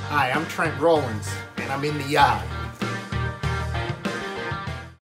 Hi, I'm Trent Rawlins, and I'm in the yard.